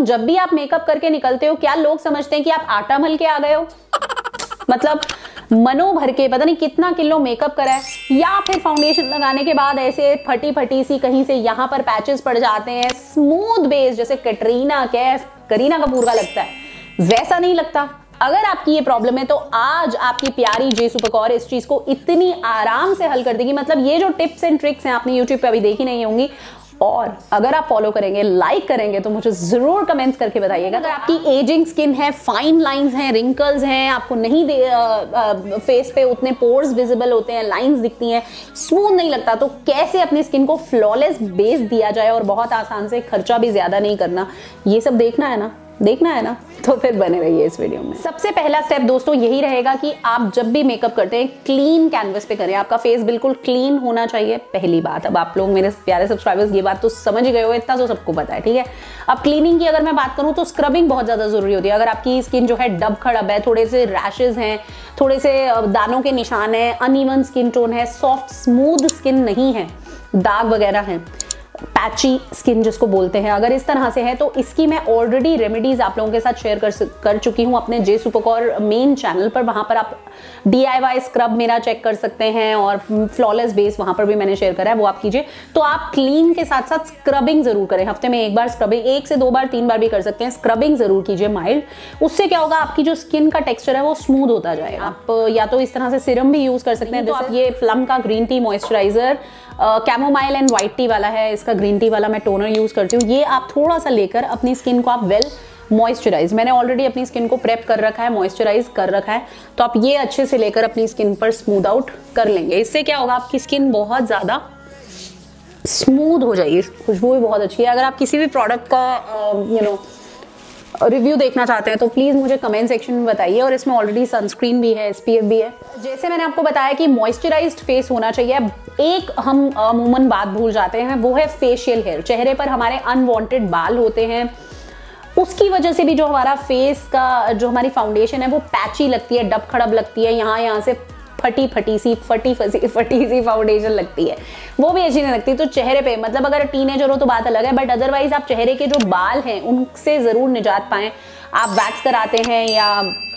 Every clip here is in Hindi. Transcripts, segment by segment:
जब भी आप मेकअप करके निकलते हो, क्या लोग समझते हैं कि आप आटा मल के आ गए हो? मतलब मनो भर के पता नहीं कितना किलो मेकअप करा है, या फिर फाउंडेशन लगाने के बाद ऐसे फटी फटी सी कहीं से यहाँ पर पैचेस पड़ जाते हैं, स्मूथ बेस जैसे कटरीना कैफ, करीना कपूर का लगता है, वैसा नहीं लगता। अगर आपकी ये प्रॉब्लम है तो आज आपकी प्यारी JSuper कौर इस चीज को इतनी आराम से हल कर देगी। मतलब ये जो टिप्स एंड ट्रिक्स हैं आपने YouTube पे अभी देखी नहीं होंगी, और अगर आप फॉलो करेंगे, लाइक करेंगे, तो मुझे जरूर कमेंट्स करके बताइएगा। अगर आपकी एजिंग स्किन है, फाइन लाइंस हैं, रिंकल्स हैं, आपको नहीं फेस पे उतने पोर्स विजिबल होते हैं, लाइंस दिखती हैं, स्मूथ नहीं लगता, तो कैसे अपनी स्किन को फ्लॉलेस बेस दिया जाए और बहुत आसान से, खर्चा भी ज्यादा नहीं करना, ये सब देखना है ना, तो फिर बने रहिए इस वीडियो में। सबसे पहला स्टेप दोस्तों यही रहेगा कि आप जब भी मेकअप करते हैं क्लीन कैनवस पे करें। आपका फेस बिल्कुल क्लीन होना चाहिए, पहली बात। अब आप लोग मेरे प्यारे सब्सक्राइबर्स ये बात तो समझ गए हो, इतना तो सबको पता है, ठीक है। अब क्लीनिंग की अगर मैं बात करूं तो स्क्रबिंग बहुत ज्यादा जरूरी होती है। अगर आपकी स्किन जो है डब खड़ब है, थोड़े से रैशेज हैं, थोड़े से दानों के निशान है, अनइवन स्किन टोन है, सॉफ्ट स्मूथ स्किन नहीं है, दाग वगैरह हैं, पैची स्किन जिसको बोलते हैं, अगर इस तरह से है तो इसकी मैं ऑलरेडी रेमेडीज आप लोगों के साथ शेयर कर चुकी हूं अपने JSuper कौर मेन चैनल पर। वहां पर आप DIY स्क्रब मेरा चेक कर सकते हैं और फ्लॉलेस बेस वहां पर भी मैंने शेयर करा है, वो आप कीजिए। तो आप क्लीन के साथ साथ स्क्रबिंग जरूर करें, हफ्ते में एक बार स्क्रबिंग, 1 से 2 बार 3 बार भी कर सकते हैं, स्क्रबिंग जरूर कीजिए माइल्ड। उससे क्या होगा, आपकी जो स्किन का टेक्सचर है वो स्मूथ होता जाएगा। आप या तो इस तरह से सीरम भी यूज कर सकते हैं, तो आप ये प्लम का green tea moisturiser chamomile and white tea वाला है, इसका ग्रीन टी वाला मैं टोनर यूज करती हूँ। ये आप थोड़ा सा लेकर अपनी स्किन को आप वेल मॉइस्चराइज, मैंने ऑलरेडी अपनी स्किन को प्रेप कर रखा है, मॉइस्चराइज कर रखा है, तो आप ये अच्छे से लेकर अपनी स्किन पर स्मूथ आउट कर लेंगे। इससे क्या होगा, आपकी स्किन बहुत ज्यादा स्मूथ हो जाएगी, खुशबू भी बहुत अच्छी है। अगर आप किसी भी प्रोडक्ट का रिव्यू देखना चाहते हैं तो प्लीज मुझे कमेंट सेक्शन में बताइए। और इसमें ऑलरेडी सनस्क्रीन भी है, SPF भी है। जैसे मैंने आपको बताया कि मॉइस्चराइज्ड फेस होना चाहिए। एक हम अमूमन बात भूल जाते हैं, वो है फेशियल हेयर। चेहरे पर हमारे अनवांटेड बाल होते हैं, उसकी वजह से भी जो हमारा फेस का जो हमारी फाउंडेशन है वो पैची लगती है, डब खड़ब लगती है, यहाँ से फटी सी फाउंडेशन लगती है, वो भी अच्छी नहीं लगती। तो चेहरे पे, मतलब अगर टीनेजर हो तो बात अलग है, बट अदरवाइज आप चेहरे के जो बाल हैं उनसे जरूर निजात पाएं। आप वैक्स कराते हैं या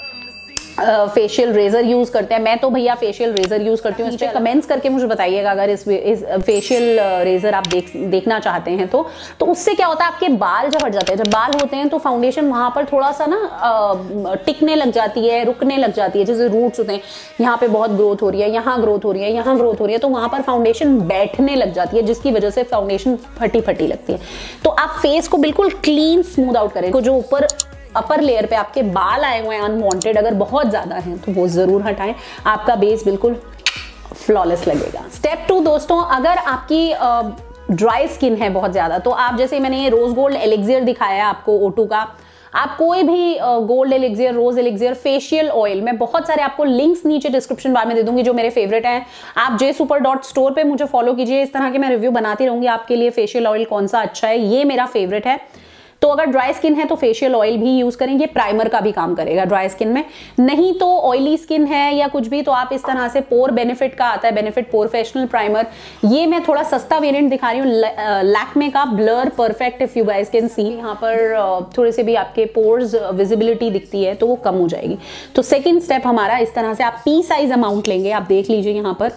फेशियल रेजर यूज करते हैं, मैं तो भैया फेशियल रेजर यूज करती हूँ। इस पे कमेंट्स करके मुझे बताइएगा अगर इस फेशियल रेजर आप देखना चाहते हैं तो उससे क्या होता है, आपके बाल जब हट जाते हैं, जब बाल होते हैं तो फाउंडेशन वहां पर थोड़ा सा ना टिकने लग जाती है, रुकने लग जाती है। जैसे रूट्स होते हैं, यहाँ पे बहुत ग्रोथ हो रही है, यहाँ ग्रोथ हो रही है, यहाँ ग्रोथ हो रही है, तो वहां पर फाउंडेशन बैठने लग जाती है, जिसकी वजह से फाउंडेशन फटी लगती है। तो आप फेस को बिल्कुल क्लीन स्मूथ आउट करें। जो ऊपर अपर लेयर पे आपके बाल आए हुए हैं अनवांटेड, अगर बहुत ज्यादा हैं तो वो जरूर हटाएं, आपका बेस बिल्कुल फ्लॉलेस लगेगा। स्टेप 2 दोस्तों, अगर आपकी ड्राई स्किन है बहुत ज्यादा, तो आप जैसे मैंने ये रोज गोल्ड एलिक्सियर दिखाया है आपको O2 का, आप कोई भी gold elixir, rose elixir, facial oil, मैं बहुत सारे आपको लिंक्स नीचे डिस्क्रिप्शन बार में दे दूंगी जो मेरे फेवरेट हैं। आप JSuper.store पे मुझे फॉलो कीजिए, इस तरह के मैं रिव्यू बनाती रहूंगी आपके लिए। फेशियल ऑयल कौन सा अच्छा है, ये मेरा फेवरेट है। तो अगर ड्राई स्किन है तो फेशियल ऑयल भी यूज करेंगे, प्राइमर का भी काम करेगा ड्राई स्किन में। नहीं तो ऑयली स्किन है या कुछ भी, तो आप इस तरह से पोर बेनिफिट का आता है, बेनिफिट प्रोफेशनल प्राइमर, ये मैं थोड़ा सस्ता वेरिएंट दिखा रही हूँ, लैक्मे का blur perfect, if you guys can see. यहाँ पर थोड़े से भी आपके पोर्स विजिबिलिटी दिखती है तो वो कम हो जाएगी। तो सेकेंड स्टेप हमारा इस तरह से, आप P साइज अमाउंट लेंगे, आप देख लीजिए यहाँ पर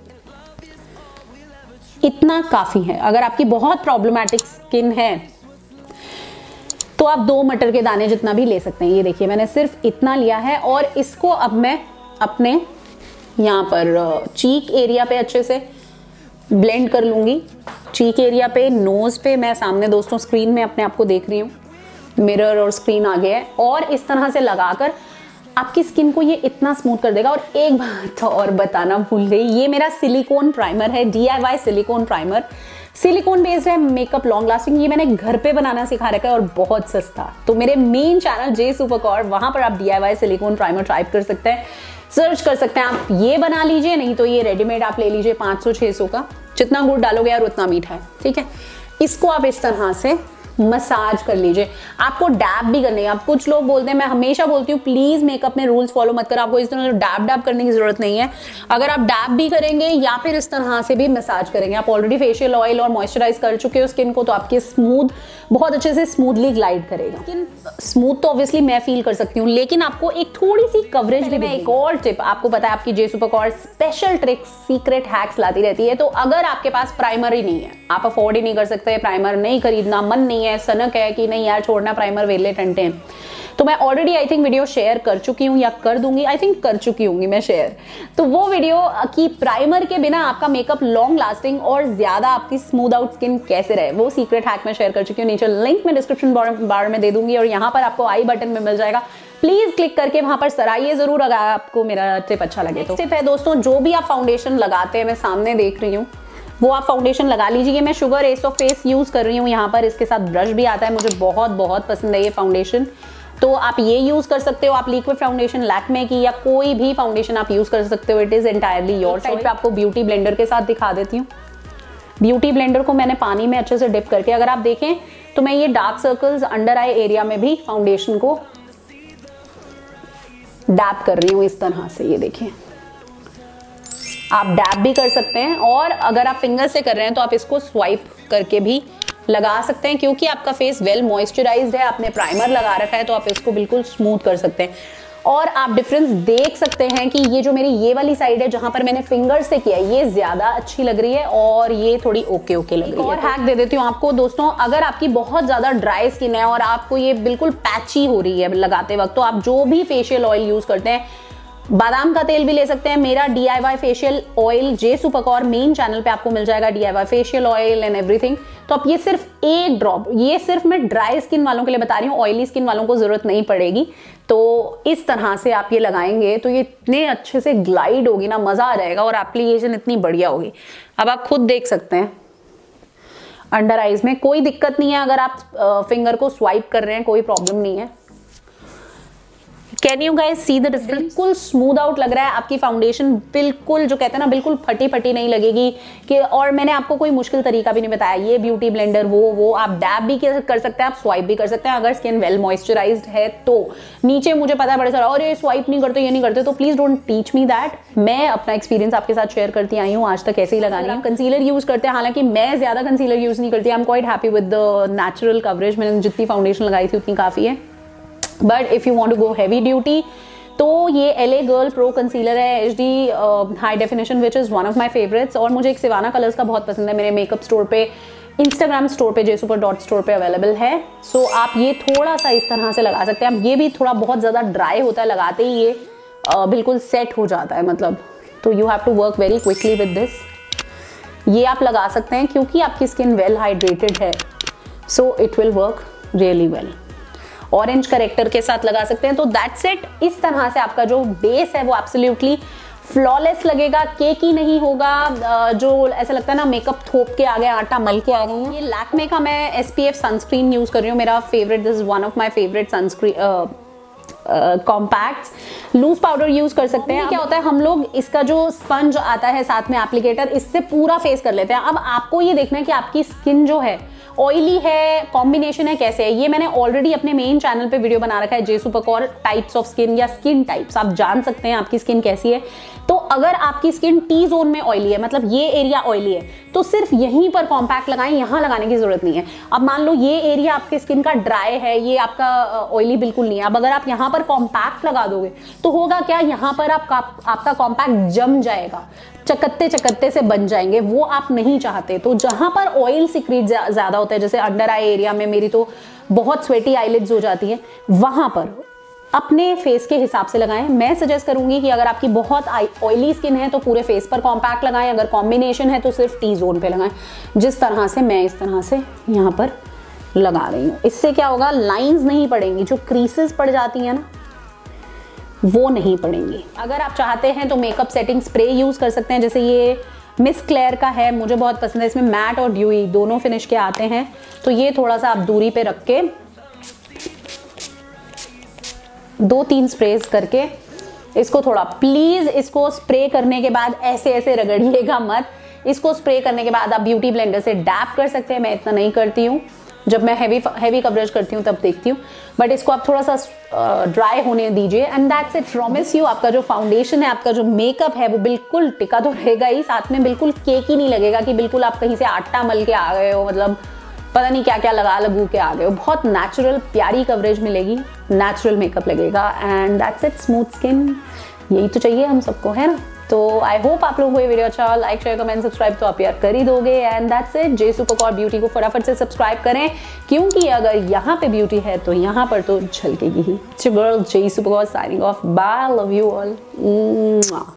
इतना काफी है। अगर आपकी बहुत प्रॉब्लमैटिक स्किन है तो आप 2 मटर के दाने जितना भी ले सकते हैं। ये देखिए मैंने सिर्फ इतना लिया है, और इसको अब मैं अपने यहाँ पर चीक एरिया पे अच्छे से ब्लेंड कर लूंगी। चीक एरिया पे, नोज पे, मैं सामने दोस्तों स्क्रीन में अपने आप को देख रही हूँ, मिरर और स्क्रीन आ गया है, और इस तरह से लगाकर आपकी स्किन को ये इतना स्मूथ कर देगा। और एक बात तो और बताना भूल गई, ये मेरा सिलिकॉन प्राइमर है, DIY silicone primer, silicone based है, मेकअप लॉन्ग लास्टिंग। ये मैंने घर पे बनाना सिखा रखा है और बहुत सस्ता। तो मेरे मेन चैनल JSuper कौर, वहां पर आप DIY सिलिकॉन प्राइमर ट्राई कर सकते हैं, सर्च कर सकते हैं। आप ये बना लीजिए, नहीं तो ये रेडीमेड आप ले लीजिए 500-600 का, जितना गुड़ डालोगे यार उतना मीठा है, ठीक है। इसको आप इस तरह से मसाज कर लीजिए। आपको डैब भी करनी है। अब कुछ लोग बोलते हैं, मैं हमेशा बोलती हूँ प्लीज मेकअप में रूल्स फॉलो मत करो, आपको इस तरह डैब डैब करने की जरूरत नहीं है। अगर आप डैब भी करेंगे या फिर इस तरह से भी मसाज करेंगे, आप ऑलरेडी फेशियल ऑयल और मॉइस्चराइज कर चुके हो स्किन को, तो आपकी स्मूथ बहुत अच्छे से स्मूथली ग्लाइड करेगा। स्किन स्मूथ तो ऑब्वियसली मैं फील कर सकती हूँ, लेकिन आपको एक थोड़ी सी कवरेज भी। एक और टिप आपको पता है, आपकी JSuper Kaur special tricks secret hacks लाती रहती है। तो अगर आपके पास प्राइमर ही नहीं है, आप अफोर्ड ही नहीं कर सकते, प्राइमर नहीं खरीदना, मन नहीं है, सनक है कि नहीं यार छोड़ना प्राइमर, वेले टंटे हैं, तो मैं already I think video share कर चुकी हूँ या कर दूंगी, आई थिंक कर चुकी हूँ मैं शेयर। तो वो वीडियो की प्राइमर के बिना आपका मेकअप लॉन्ग लास्टिंग और ज्यादा आपकी स्मूथ आउट स्किन कैसे रहे, वो सीक्रेट हैक में शेयर कर चुकी हूँ। नीचे लिंक मैं डिस्क्रिप्शन बार में दे दूंगी और यहाँ पर आपको आई बटन में मिल जाएगा, प्लीज क्लिक करके वहां पर सराहिए जरूर अगर आपको मेरा टिप अच्छा लगे। तो टिप है दोस्तों, जो भी आप फाउंडेशन लगाते हैं, मैं सामने देख रही हूँ, वो आप फाउंडेशन लगा लीजिए। मैं sugar ace of face use कर रही हूँ यहाँ पर, इसके साथ ब्रश भी आता है, मुझे बहुत बहुत पसंद है ये फाउंडेशन, तो आप ये यूज कर सकते हो। आप लिक्विड फाउंडेशन लैक्मे की या कोई भी फाउंडेशन आप यूज कर सकते हो, it is entirely your side पे। आपको ब्यूटी ब्लेंडर के साथ दिखा देती हूँ। ब्यूटी ब्लेंडर को मैंने पानी में अच्छे से डिप करके, अगर आप देखें तो मैं ये dark circles under eye area में भी फाउंडेशन को डैब कर रही हूँ इस तरह से, ये देखिए। आप डैब भी कर सकते हैं और अगर आप फिंगर से कर रहे हैं तो आप इसको स्वाइप करके भी लगा सकते हैं, क्योंकि आपका फेस वेल मॉइस्चराइज्ड है, आपने प्राइमर लगा रखा है, तो आप इसको बिल्कुल स्मूथ कर सकते हैं। और आप डिफरेंस देख सकते हैं कि ये जो मेरी ये वाली साइड है जहां पर मैंने फिंगर से किया है, ये ज्यादा अच्छी लग रही है और ये थोड़ी ओके लग रही है। और हैक दे देती हूँ आपको दोस्तों, अगर आपकी बहुत ज्यादा ड्राई स्किन है और आपको ये बिल्कुल पैची हो रही है लगाते वक्त, तो आप जो भी फेशियल ऑयल यूज करते हैं, बादाम का तेल भी ले सकते हैं। मेरा DIY facial oil JSuper Kaur main channel पे आपको मिल जाएगा, DIY facial oil and everything. तो आप ये सिर्फ एक ड्रॉप, ये सिर्फ मैं ड्राई स्किन वालों के लिए बता रही हूँ, ऑयली स्किन वालों को जरूरत नहीं पड़ेगी। तो इस तरह से आप ये लगाएंगे तो ये इतने अच्छे से ग्लाइड होगी ना, मजा आ जाएगा और एप्लीकेशन इतनी बढ़िया होगी। अब आप खुद देख सकते हैं अंडर आईज में कोई दिक्कत नहीं है, अगर आप फिंगर को स्वाइप कर रहे हैं कोई प्रॉब्लम नहीं है। Can you guys see the difference? बिल्कुल स्मूथ आउट लग रहा है आपकी फाउंडेशन, बिल्कुल जो कहते हैं ना, बिल्कुल फटी फटी नहीं लगेगी कि। और मैंने आपको कोई मुश्किल तरीका भी नहीं बताया, ये ब्यूटी ब्लेंडर वो आप डैब भी कर सकते हैं, आप स्वाइप भी कर सकते हैं। अगर स्किन वेल मॉइस्चराइज्ड है तो नीचे मुझे पता है बड़े सारा और ये स्वाइप नहीं करते, ये नहीं करते, तो please don't teach me that. मैं अपना एक्सपीरियंस आपके साथ शेयर करती आई हूँ, आज तक ऐसे ही लगानी है। कंसीलर यूज करते हैं, हालांकि मैं ज्यादा कंसीलर यूज नहीं करती, I am quite happy with the natural coverage. मैंने जितनी फाउंडेशन लगाई थी उतनी काफी है। But if you want to go heavy duty तो ये LA गर्ल प्रो कंसीलर है, HD high definition, which is one of my favourites. और मुझे एक सिवाना कलर्स का बहुत पसंद है, मेरे मेकअप स्टोर पे, इंस्टाग्राम स्टोर पे, JSuper.store पे अवेलेबल है। सो आप ये थोड़ा सा इस तरह से लगा सकते हैं। अब ये भी थोड़ा बहुत ज्यादा ड्राई होता है, लगाते ही ये बिल्कुल सेट हो जाता है, मतलब, तो you have to work very quickly with this. ये आप लगा सकते हैं क्योंकि आपकी स्किन वेल हाइड्रेटेड है, so it will work really well. Orange corrector के साथ लगा सकते हैं। तो दैट्स इट। इस तरह से आपका जो बेस है वो एब्सोल्युटली फ्लॉलेस लगेगा, केकी नहीं होगा, जो ऐसा लगता है ना मेकअप थोप के आ गए, आटा मल के आ गए। ये लैक्मे का मैं SPF सनस्क्रीन यूज कर रही हूँ, मेरा favourite, this is one of my favourite sunscreen compacts. Loose powder use कर सकते हैं। क्या होता है, हम लोग इसका जो स्पंज आता है साथ में एप्लीकेटर, इससे पूरा फेस कर लेते हैं। अब आपको ये देखना है कि आपकी स्किन जो है ऑयली है, कॉम्बिनेशन है, कैसे है। ये मैंने ऑलरेडी अपने मेन चैनल पे वीडियो बना रखा है, JSuper Kaur types of skin या स्किन टाइप्स, आप जान सकते हैं आपकी स्किन कैसी है। तो अगर आपकी स्किन T जोन में ऑयली है, मतलब ये एरिया ऑयली है, तो सिर्फ यहीं पर कॉम्पैक्ट लगाएं, यहाँ लगाने की जरूरत नहीं है। अब मान लो ये एरिया आपकी स्किन का ड्राई है, ये आपका ऑयली बिल्कुल नहीं है, अब अगर आप यहाँ पर कॉम्पैक्ट लगा दोगे तो होगा क्या, यहाँ पर आपका कॉम्पैक्ट जम जाएगा, चकत्ते चकत्ते से बन जाएंगे, वो आप नहीं चाहते। तो जहां पर ऑयल सिक्रीट ज्यादा होता है, जैसे अंडर आई एरिया में मेरी तो बहुत स्वेटी आईलिड्स हो जाती है, वहां पर अपने फेस के हिसाब से लगाएं। मैं सजेस्ट करूंगी कि अगर आपकी बहुत ऑयली स्किन है तो पूरे फेस पर कॉम्पैक्ट लगाएं, अगर कॉम्बिनेशन है तो सिर्फ T जोन पे लगाएं, जिस तरह से मैं इस तरह से यहाँ पर लगा रही हूँ। इससे क्या होगा, लाइंस नहीं पड़ेंगी, जो क्रीसेस पड़ जाती है ना वो नहीं पड़ेंगी। अगर आप चाहते हैं तो मेकअप सेटिंग स्प्रे यूज कर सकते हैं, जैसे ये मिस क्लेयर का है, मुझे बहुत पसंद है। इसमें मैट और ड्यूई दोनों फिनिश के आते हैं। तो ये थोड़ा सा आप दूरी पे रख के 2-3 स्प्रेज करके इसको थोड़ा, प्लीज इसको स्प्रे करने के बाद ऐसे ऐसे रगड़िएगा मत। इसको स्प्रे करने के बाद आप ब्यूटी ब्लेंडर से डैप कर सकते हैं, मैं इतना नहीं करती हूँ। जब मैं हैवी कवरेज करती हूँ तब देखती हूँ, बट इसको आप थोड़ा सा ड्राई होने दीजिए and that's it. Promise you आपका जो फाउंडेशन है, आपका जो मेकअप है वो बिल्कुल टिका तो रहेगा ही, साथ में बिल्कुल केकी नहीं लगेगा कि बिल्कुल आप कहीं से आटा मल के आ गए हो, मतलब पता नहीं क्या क्या लगू के आ गए हो। बहुत नेचुरल प्यारी कवरेज मिलेगी, नेचुरल मेकअप लगेगा and that's it. Smooth skin, यही तो चाहिए हम सबको, है ना। तो आई होप आप लोगों को ये वीडियो अच्छा, लाइक शेयर कमेंट सब्सक्राइब तो आप यार कर ही दोगे and that's it. JSuper Kaur beauty को फटाफट से सब्सक्राइब करें, क्योंकि अगर यहाँ पे ब्यूटी है तो यहाँ पर तो झलकेगी ही। It's your girl JSuper Kaur signing off, bye, love you all.